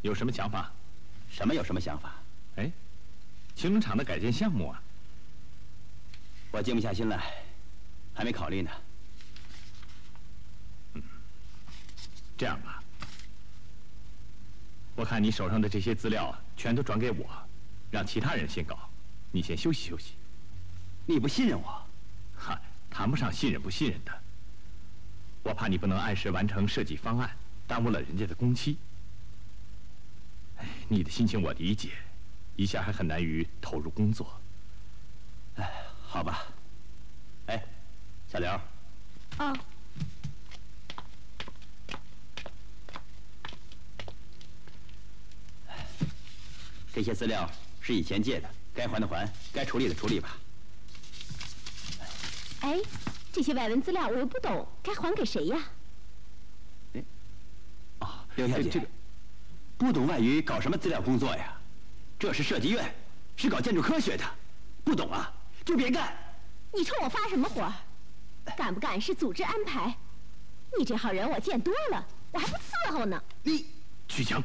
有什么想法？ 什么有什么想法？ 哎，形容厂的改建项目啊， 我静不下心来，还没考虑呢。 这样吧，我看你手上的这些资料全都转给我，让其他人先搞，你先休息休息。 你不信任我？ 哈，谈不上信任不信任的。我怕你不能按时完成设计方案，耽误了人家的工期。哎，你的心情我理解，一下还很难于投入工作。 哎，好吧。哎，小刘。 哦。 这些资料是以前借的，该还的还，该处理的处理吧。 哎，这些外文资料我又不懂，该还给谁呀？ 哦，刘小姐，这个不懂外语搞什么资料工作呀？这是设计院，是搞建筑科学的，不懂啊就别干。 你冲我发什么火？干不干是组织安排。你这号人我见多了，我还不伺候呢。 你曲江。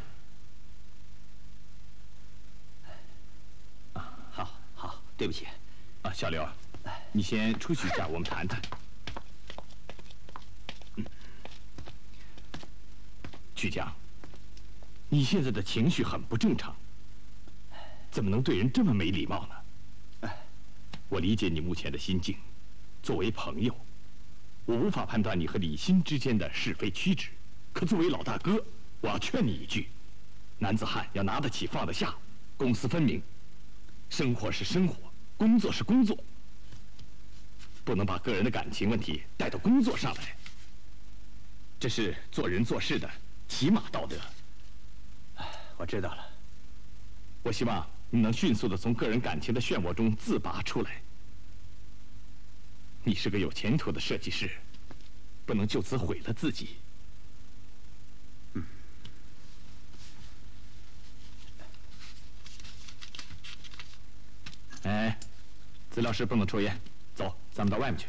好，对不起。 啊，小刘，你先出去一下，我们谈谈。曲江，你现在的情绪很不正常，怎么能对人这么没礼貌呢？我理解你目前的心境，作为朋友，我无法判断你和李欣之间的是非曲直，可作为老大哥，我要劝你一句：男子汉要拿得起放得下，公私分明。生活是生活，工作是工作，不能把个人的感情问题带到工作上来。这是做人做事的起码道德。 我知道了。 我希望你能迅速地从个人感情的漩涡中自拔出来。你是个有前途的设计师，不能就此毁了自己。哎，资料室不能抽烟，走，咱们到外面去。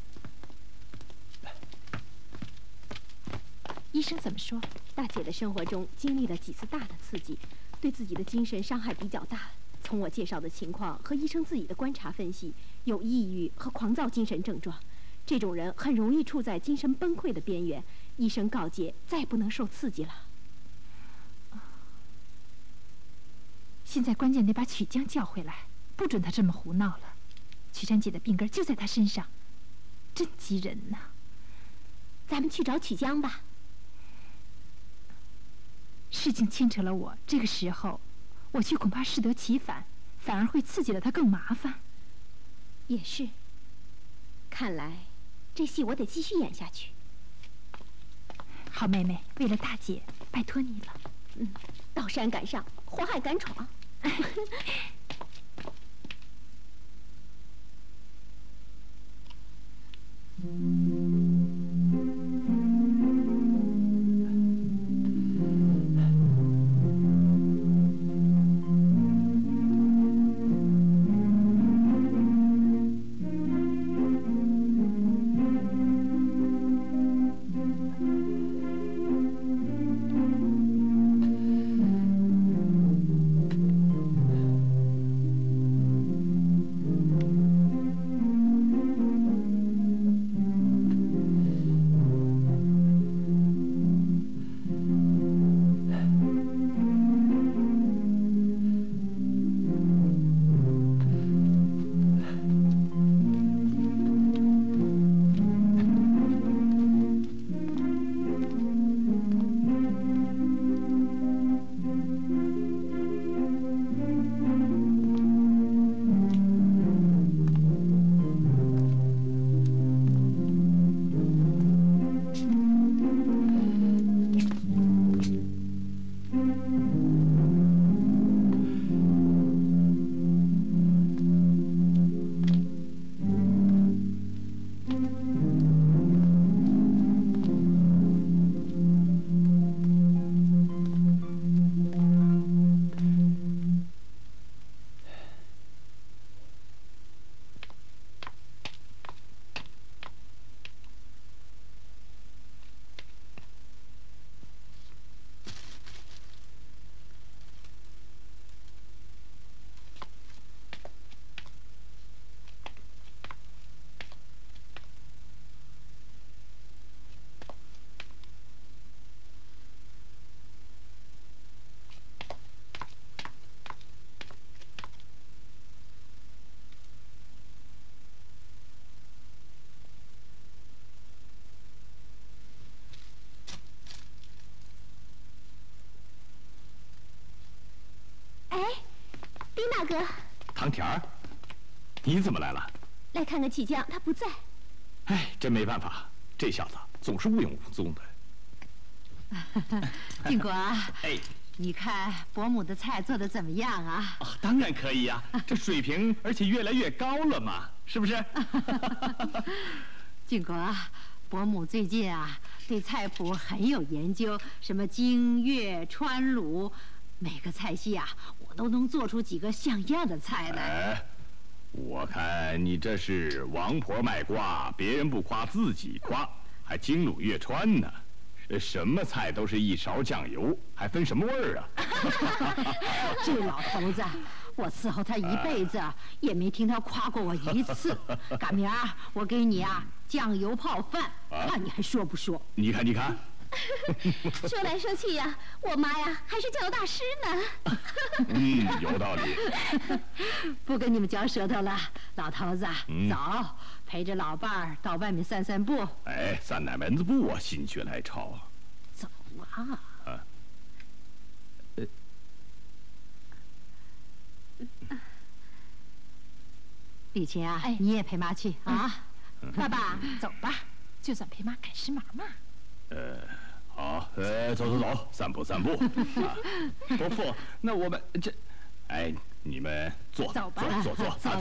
医生怎么说？大姐的生活中经历了几次大的刺激，对自己的精神伤害比较大。从我介绍的情况和医生自己的观察分析，有抑郁和狂躁精神症状。这种人很容易处在精神崩溃的边缘。医生告诫，再不能受刺激了。 现在关键得把曲江叫回来。不准他这么胡闹了，曲珊姐的病根就在他身上，真急人呐！ 咱们去找曲江吧。 事情牵扯了我，这个时候我去恐怕适得其反，反而会刺激了他更麻烦。 也是，看来这戏我得继续演下去。 好妹妹，为了大姐，拜托你了。 到山赶上，火海敢闯。 大哥。 唐田儿，你怎么来了？ 来看看启江，他不在。 哎，真没办法，这小子总是无影无踪的。 晋国啊， 哎， 你看伯母的菜做的怎么样啊？ 当然可以呀，这水平而且越来越高了嘛，是不是？ 晋国啊，伯母最近啊对菜谱很有研究，什么京粤川鲁，每个菜系啊我都能做出几个像样的菜来。 哎，我看你这是王婆卖瓜，别人不夸自己夸，还京鲁粤川呢。什么菜都是一勺酱油，还分什么味儿啊？ 这老头子，我伺候他一辈子，也没听他夸过我一次。赶明儿我给你啊酱油泡饭，看你还说不说？ 你看，你看。 说来说去呀，我妈呀还是酱油大师呢。 有道理。 不跟你们嚼舌头了，老头子，走，陪着老伴儿到外面散散步。 哎，散哪门子步啊，心血来潮。 走啊！李琴啊，你也陪妈去啊！ 爸爸，走吧，就算陪妈赶时髦嘛。 好，走，散步。伯父，那我们这，哎，你们坐， 走吧， 走，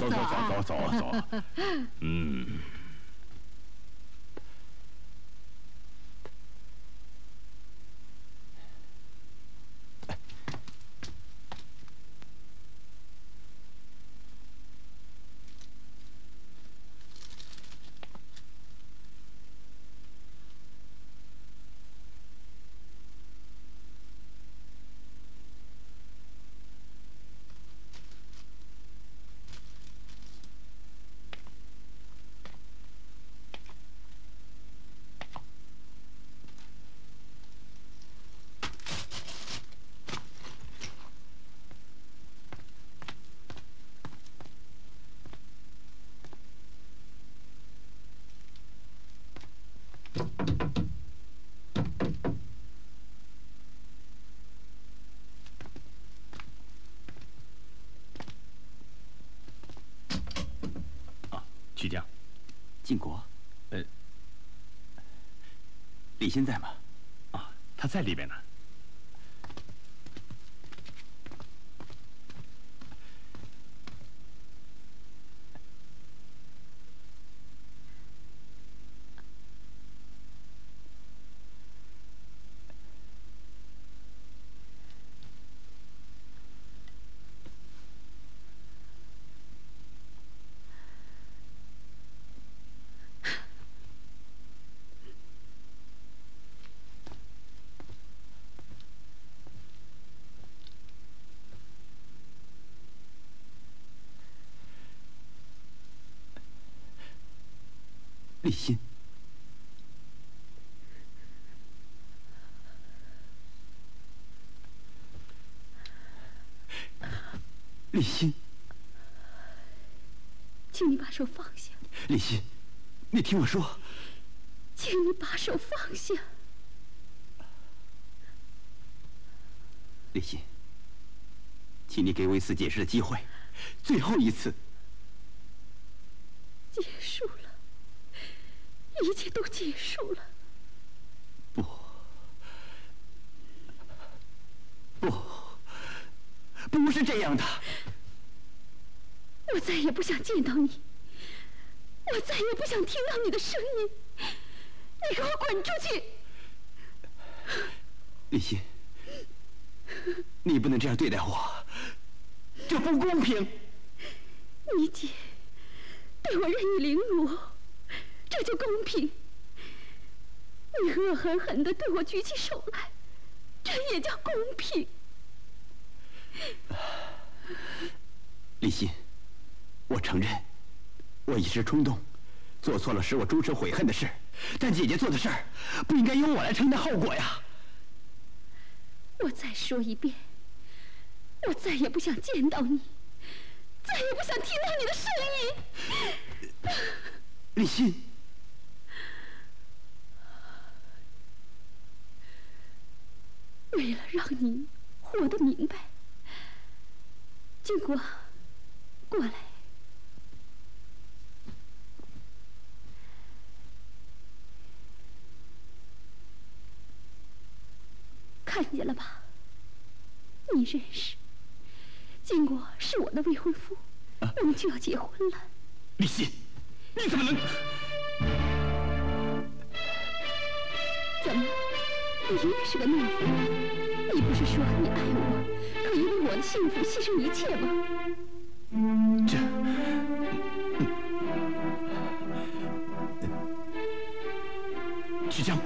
曲江， 晋国，李欣在吗？ 他在里边呢。 李欣，李欣， 请你把手放下。 李欣，你听我说， 请你把手放下。 李欣，请你给我一次解释的机会，最后一次。 结束了。一切都结束了。 不是这样的。 我再也不想见到你，我再也不想听到你的声音。你给我滚出去！ 李欣，你不能这样对待我，这不公平。 你姐对我任意凌辱，这就公平。你恶狠狠地对我举起手来，这也叫公平。 李欣，我承认，我一时冲动，做错了使我终身悔恨的事。但姐姐做的事儿，不应该由我来承担后果呀。 我再说一遍，我再也不想见到你，再也不想听到你的声音。 李欣， 为了让你活得明白，经过过来。看见了吧？你认识，经过是我的未婚夫，我们就要结婚了。 李信，你怎么能？ 怎么？你仍然是个懦夫？你不是说你爱我，可以为我的幸福牺牲一切吗？ 曲江。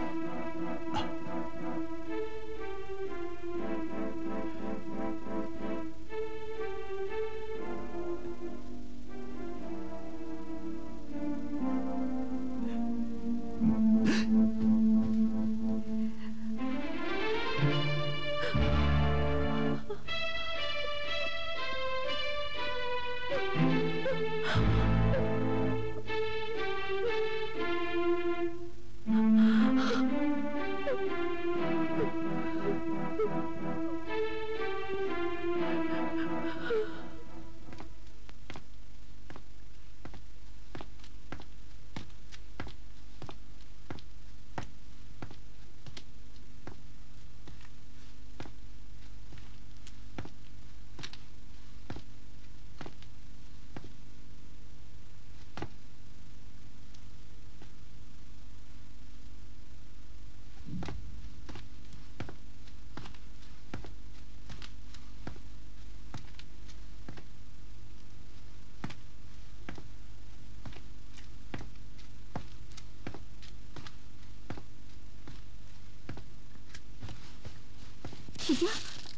曲江，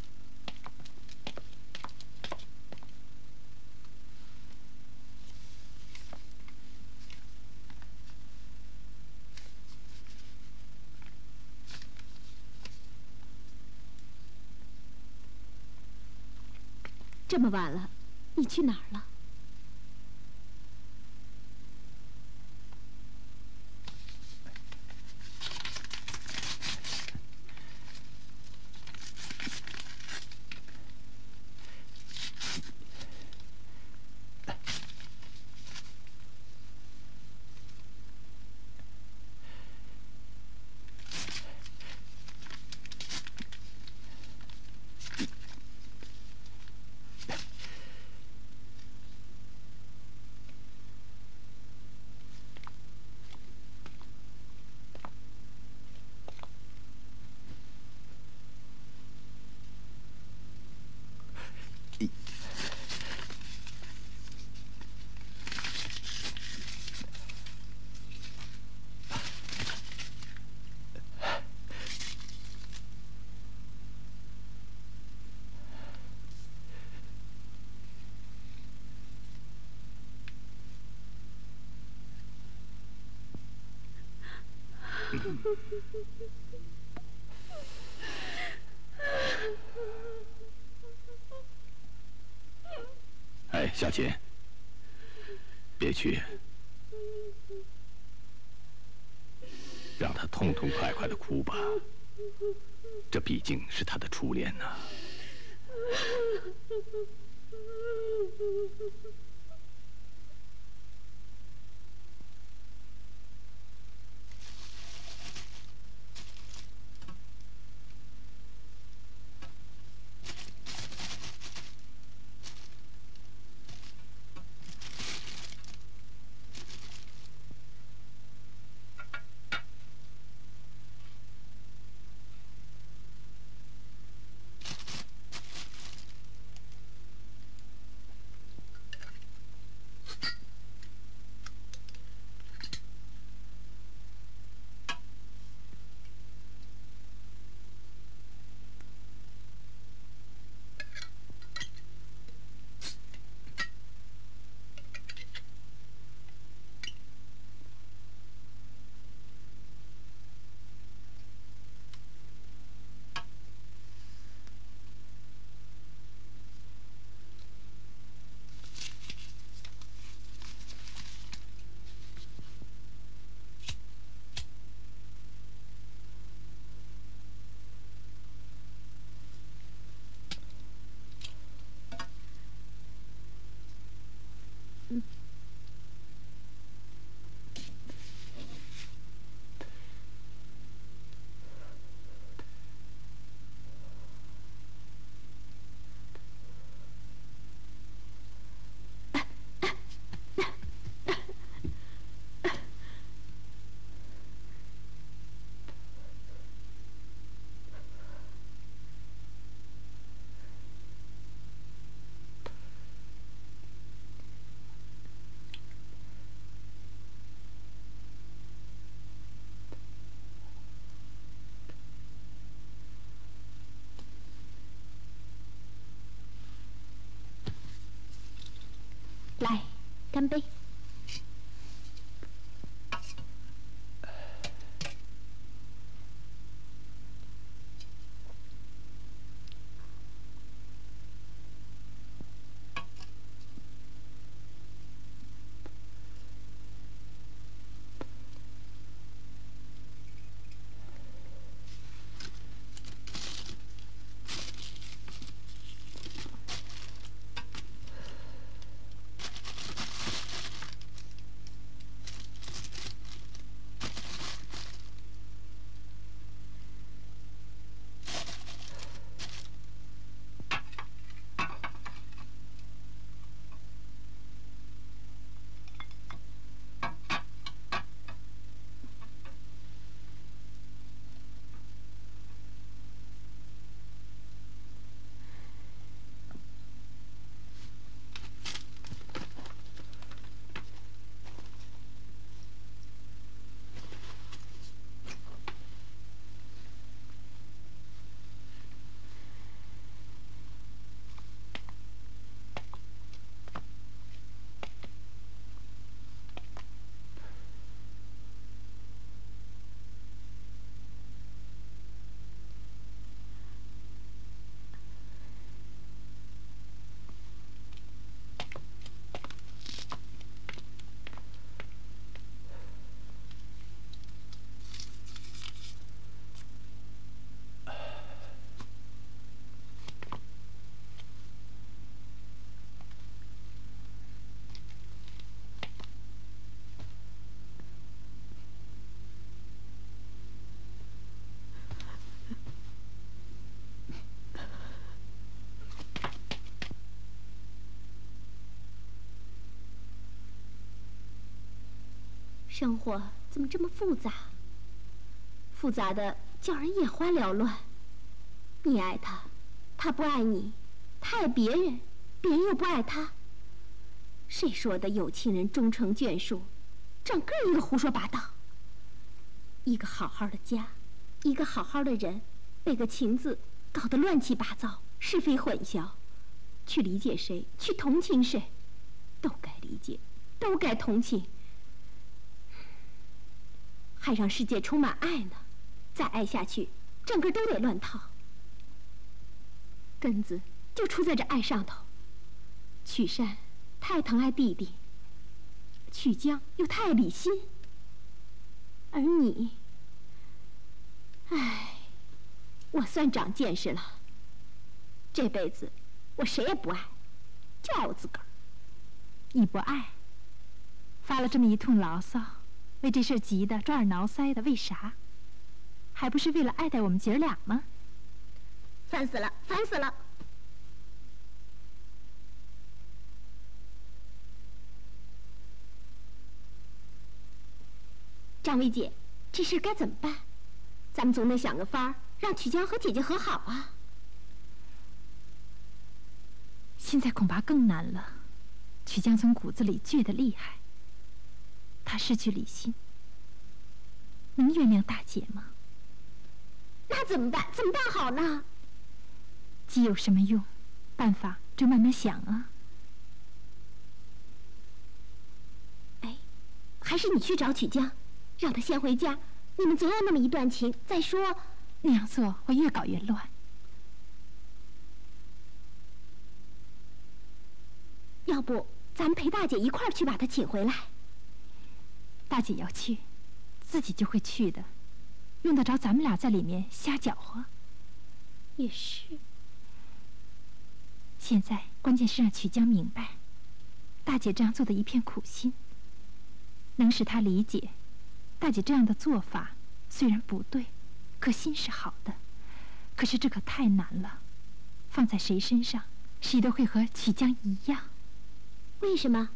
这么晚了，你去哪儿了？ 哎，小琴，别去，让他痛痛快快的哭吧。这毕竟是他的初恋呐。 来，干杯！生活怎么这么复杂？复杂的叫人眼花缭乱。你爱他，他不爱你；他爱别人，别人又不爱他。谁说的有情人终成眷属？整个一个胡说八道。一个好好的家，一个好好的人，被个情字搞得乱七八糟，是非混淆。去理解谁，去同情谁，都该理解，都该同情。还让世界充满爱呢，再爱下去，整个都得乱套。根子就出在这爱上头。曲山太疼爱弟弟，曲江又太爱李欣，而你，唉，我算长见识了。这辈子我谁也不爱，就爱我自个儿。 你不爱，发了这么一通牢骚，为这事急得抓耳挠腮的，为啥？还不是为了爱戴我们姐儿俩吗？ 烦死了，烦死了！张薇姐，这事该怎么办？咱们总得想个法儿，让曲江和姐姐和好啊。 现在恐怕更难了。曲江从骨子里倔得厉害，他失去李欣，能原谅大姐吗？ 那怎么办？怎么办好呢？ 急有什么用？办法就慢慢想啊。 哎，还是你去找曲江，让他先回家。你们总有那么一段情。再说， 那样做会越搞越乱。 要不咱们陪大姐一块儿去把他请回来？ 大姐要去，自己就会去的，用得着咱们俩在里面瞎搅和？ 也是。 现在关键是让曲江明白， 大姐这样做的一片苦心，能使她理解，大姐这样的做法虽然不对，可心是好的。可是这可太难了，放在谁身上，谁都会和曲江一样。 为什么？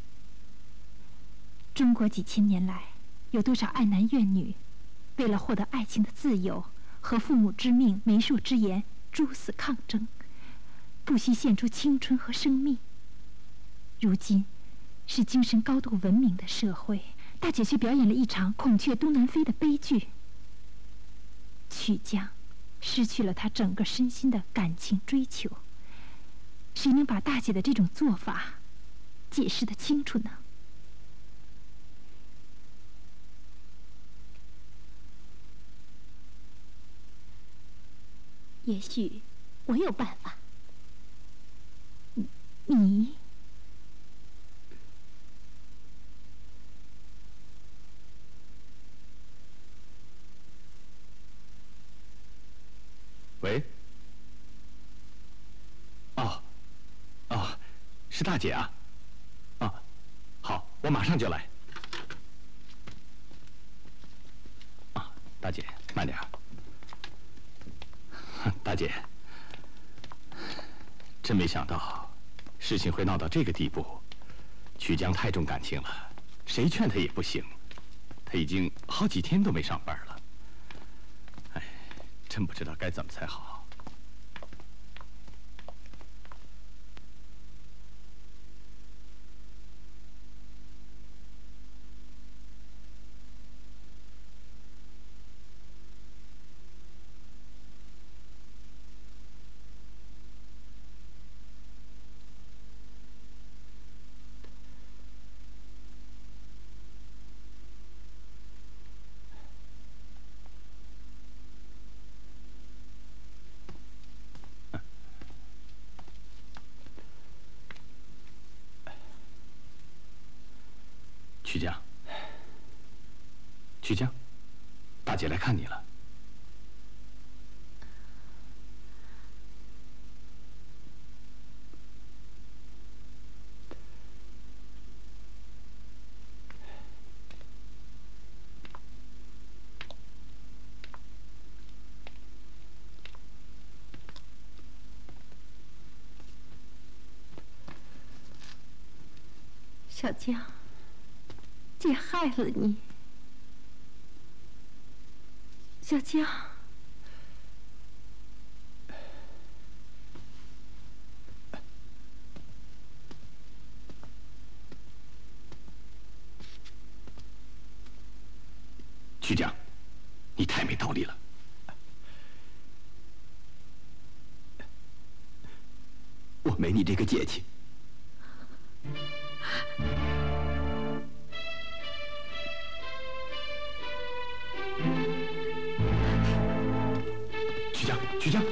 中国几千年来，有多少爱男怨女，为了获得爱情的自由和父母之命、媒妁之言，殊死抗争，不惜献出青春和生命。如今是精神高度文明的社会，大姐却表演了一场孔雀东南飞的悲剧。曲江失去了他整个身心的感情追求，谁能把大姐的这种做法解释得清楚呢？ 也许我有办法。 你？ 喂？哦，是大姐啊。啊，好，我马上就来。啊，大姐，慢点。大姐，真没想到事情会闹到这个地步。曲江太重感情了，谁劝他也不行。他已经好几天都没上班了。哎，真不知道该怎么才好。曲江，曲江，大姐来看你了。 小江，姐害了你。小江， 曲江，你太没道理了。 我没你这个姐姐。 曲江，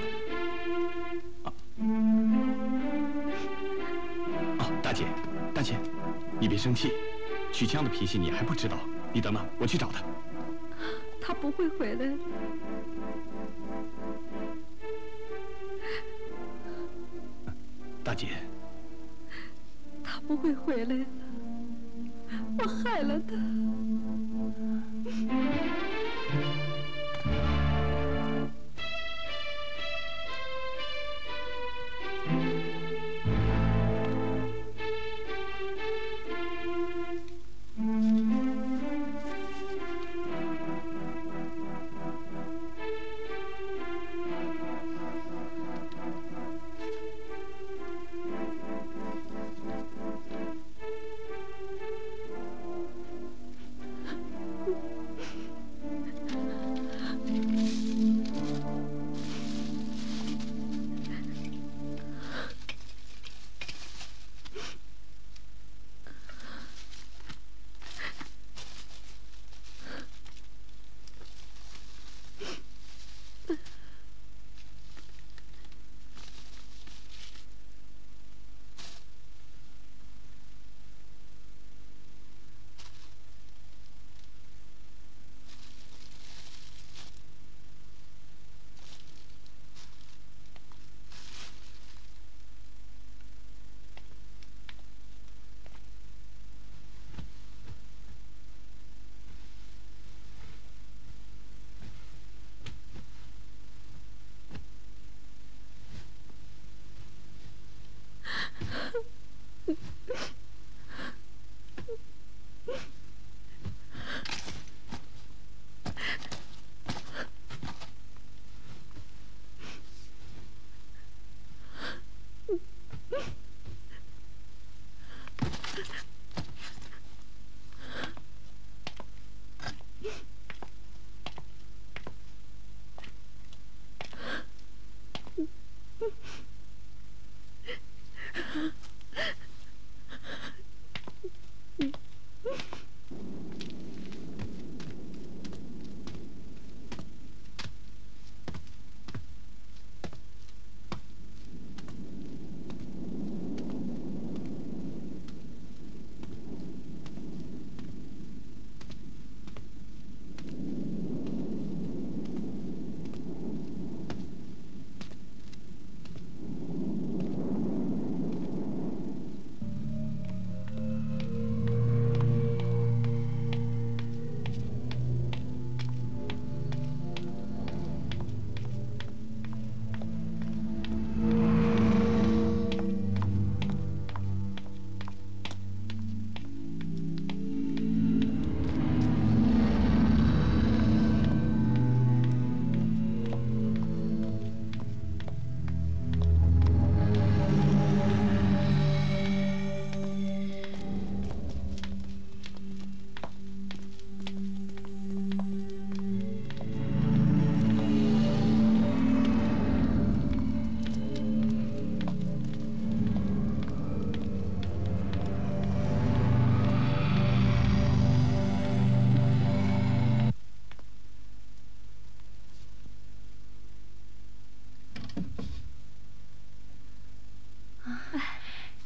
大姐，你别生气，曲江的脾气你还不知道，你等等，我去找他。 他不会回来了。 大姐， 他不会回来了，我害了他。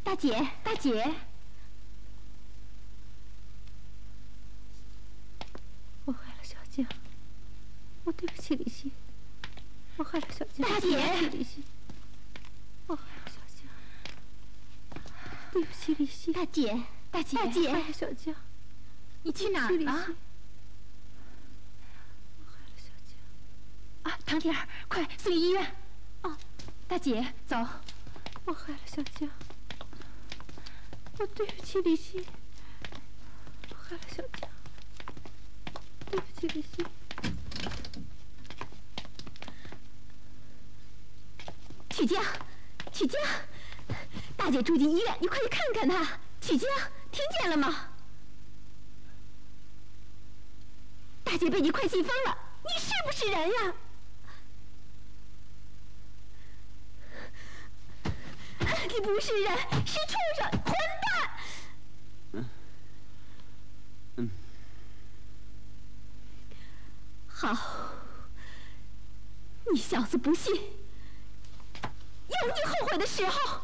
大姐，大姐， 我害了小江，我对不起李欣，我害了小江。 大姐， 对不起李欣，我害了小江，对不起李欣。 大姐，大姐，大姐， 害了小江， 你去哪儿了？ 我害了小江。 啊，唐婷儿，快送医院！哦，大姐，走。 我害了小江，我对不起李欣，我害了小江，对不起李欣。 曲江，曲江，大姐住进医院，你快去看看她。曲江，听见了吗？大姐被你快气疯了，你是不是人呀？你不是人，是畜生，混蛋！好，你小子不信，有你后悔的时候。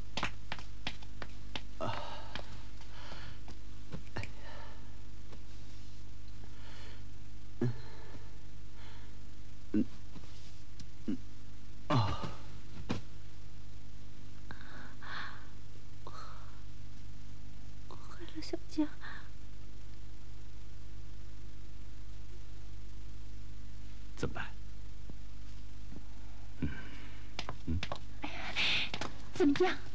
我害了小江。 怎么办？ 怎么样？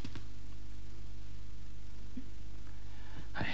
哎，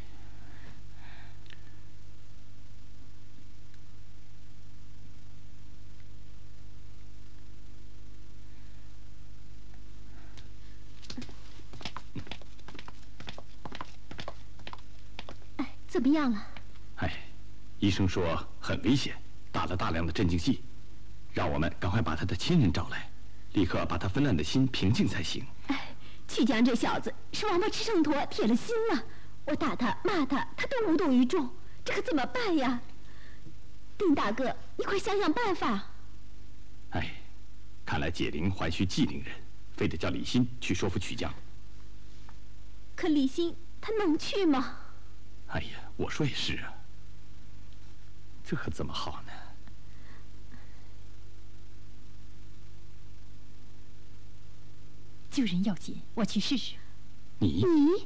怎么样了？ 哎，医生说很危险，打了大量的镇静剂，让我们赶快把他的亲人找来，立刻把他纷乱的心平静才行。 哎，曲江这小子是王八吃秤砣，铁了心了。我打他骂他，他都无动于衷，这可怎么办呀？丁大哥，你快想想办法。 哎，看来解铃还须系铃人，非得叫李欣去说服曲江。 可李欣他能去吗？ 哎呀，我说也是啊，这可怎么好呢？ 救人要紧，我去试试。 你？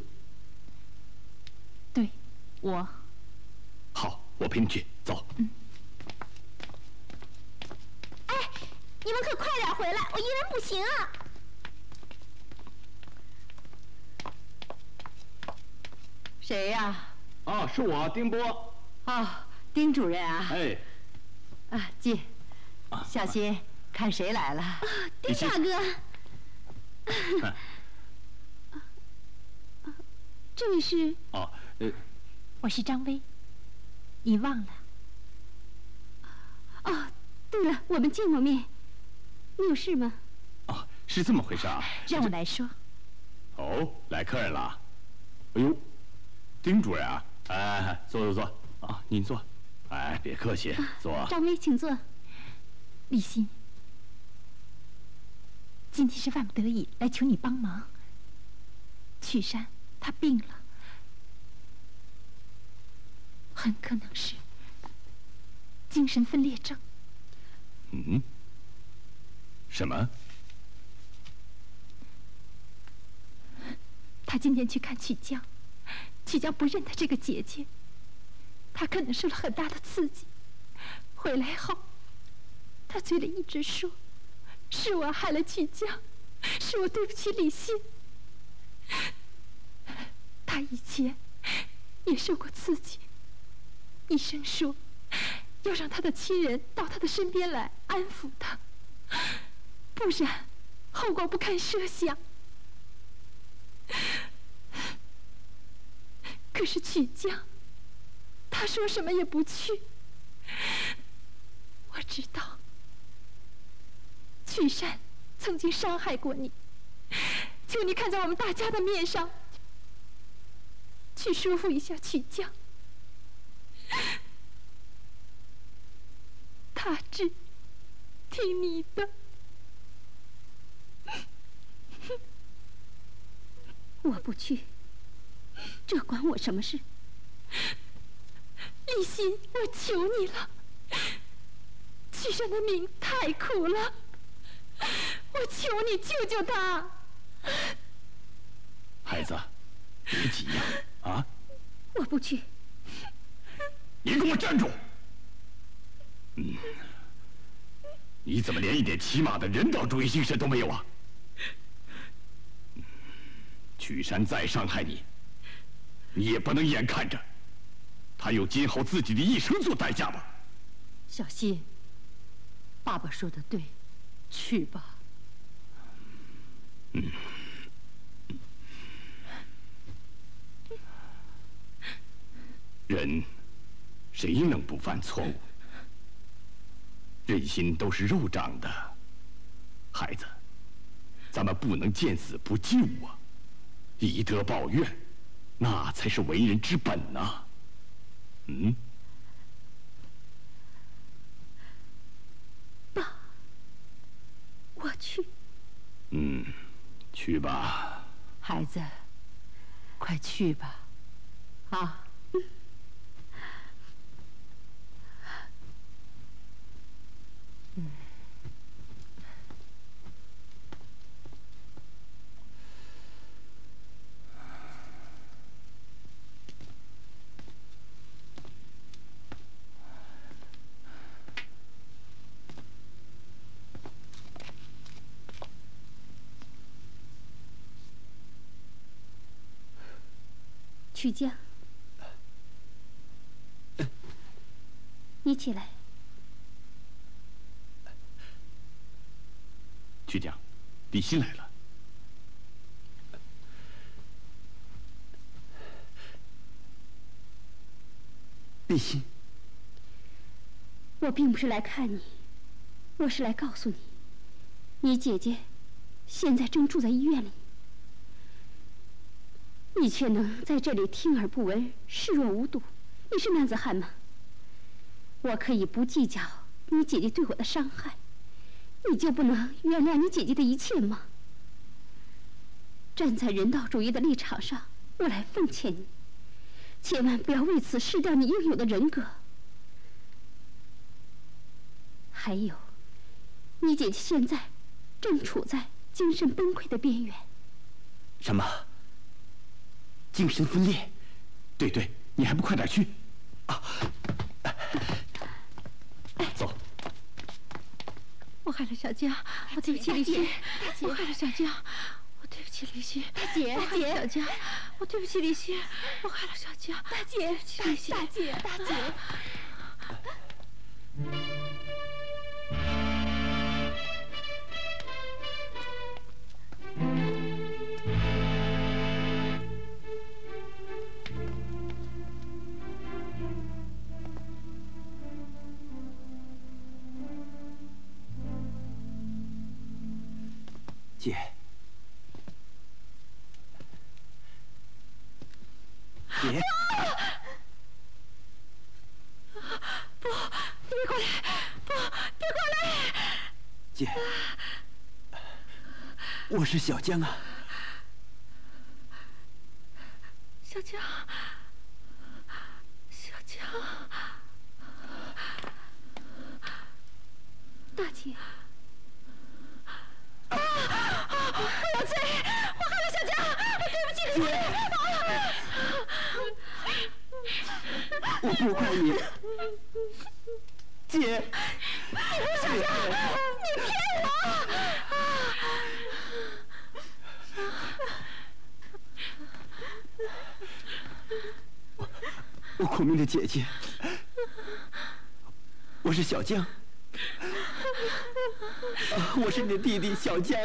对，我。 好，我陪你去，走。 哎，你们可快点回来，我一人不行啊！ 谁呀？ 哦，是我，丁波。 哦，丁主任啊。 哎。 啊，进。小心，看谁来了。 丁大哥。这位是？ 哦， 我是张薇，你忘了？ 哦，对了，我们见过面。你有事吗？ 哦，是这么回事啊。 让我来说。 哦，来客人了。哎呦，丁主任啊，哎，坐啊，您坐。哎，别客气，坐。 张薇，请坐。 李欣，今天是万不得已来求你帮忙。曲山他病了，很可能是精神分裂症。 嗯？什么？ 他今天去看曲江，曲江不认他这个姐姐，他可能受了很大的刺激。回来后，他嘴里一直说：“是我害了曲江，是我对不起李欣。”他以前也受过刺激，医生说要让他的亲人到他的身边来安抚他，不然后果不堪设想。可是曲江，他说什么也不去。我知道曲山曾经伤害过你，求你看在我们大家的面上，去说服一下曲江。他只听你的。 我不去，这关我什么事？ 立心，我求你了，曲山的命太苦了，我求你救救他。 孩子，别急呀，啊！ 我不去。 你给我站住！你怎么连一点起码的人道主义精神都没有啊？曲山再伤害你，你也不能眼看着他用今后自己的一生做代价吧？ 小新，爸爸说的对，去吧。 人，谁能不犯错误？人心都是肉长的，孩子，咱们不能见死不救啊！以德报怨，那才是为人之本呐。 爸，我去。 去吧。 孩子，快去吧，啊。 曲江，你起来。 曲江，立新来了。 立新， 我并不是来看你，我是来告诉你，你姐姐现在正住在医院里。你却能在这里听而不闻，视若无睹，你是男子汉吗？我可以不计较你姐姐对我的伤害，你就不能原谅你姐姐的一切吗？站在人道主义的立场上，我来奉劝你，千万不要为此失掉你应有的人格。还有，你姐姐现在正处在精神崩溃的边缘。 什么？精神分裂？ 对，你还不快点去！啊，走。 我害了小江，我对不起立新，我害了小江，我对不起立新， 大姐， 我害了小江，我对不起立新，我害了小江， 大姐，大姐。 姐，姐， 不，你别过来，不，别过来！ 姐，我是小江啊。 小江， 大姐。 我有罪，我害了小江，我对不起你。 我不怪你，姐。 小江，你骗我苦命的姐姐，我是小江。我是你的弟弟小江。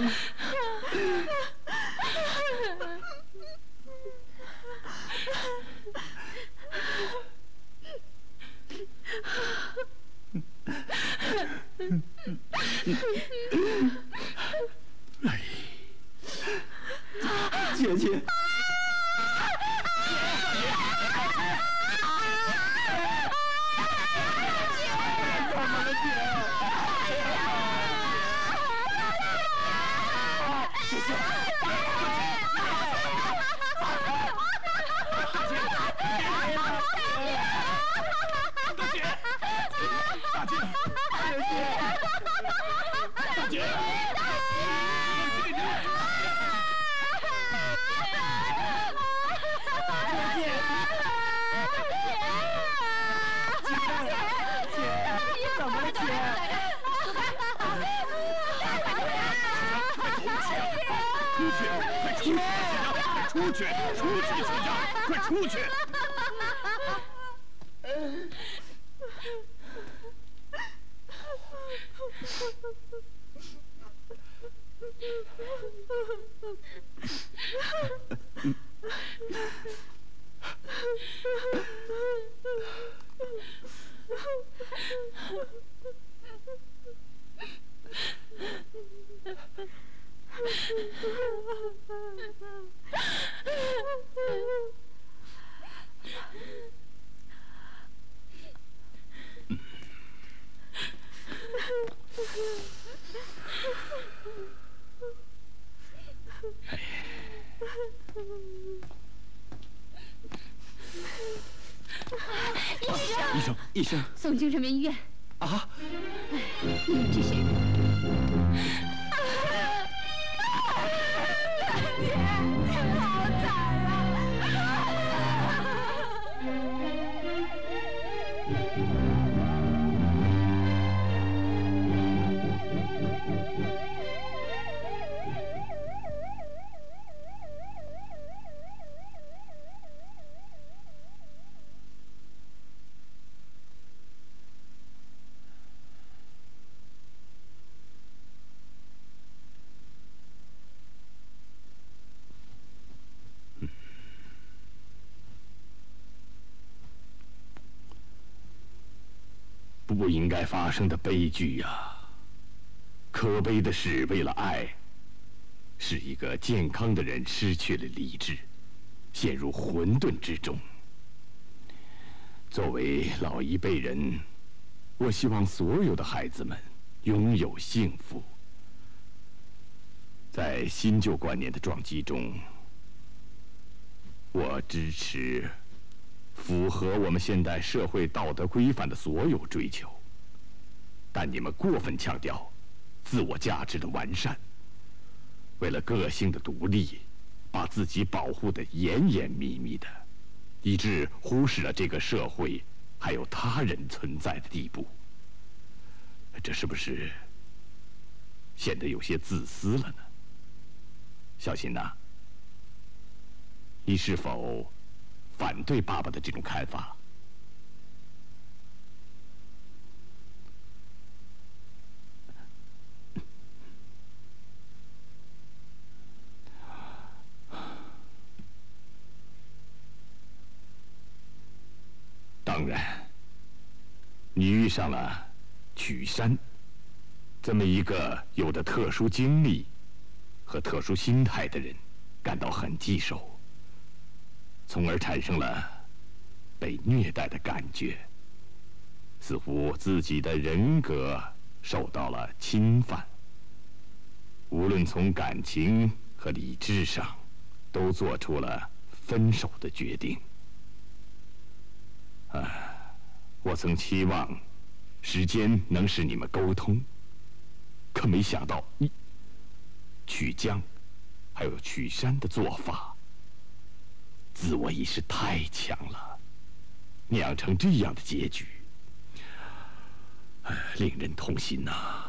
姐姐。 出去！出去！出去！曲江，快出去！ 医生， 送精神病医院。 啊！ 你们这些人， 姐，你好惨不应该发生的悲剧呀！可悲的是，为了爱，使一个健康的人失去了理智，陷入混沌之中。作为老一辈人，我希望所有的孩子们拥有幸福。在新旧观念的撞击中，我支持符合我们现代社会道德规范的所有追求，但你们过分强调自我价值的完善，为了个性的独立，把自己保护得严严密密的，以致忽视了这个社会还有他人存在的地步。这是不是显得有些自私了呢？小新呐，你是否反对爸爸的这种看法？当然，你遇上了曲山这么一个有着特殊经历和特殊心态的人，感到很棘手，从而产生了被虐待的感觉，似乎自己的人格受到了侵犯。无论从感情和理智上，都做出了分手的决定。我曾期望时间能使你们沟通，可没想到曲江还有曲山的做法，自我意识太强了，酿成这样的结局，令人痛心呐。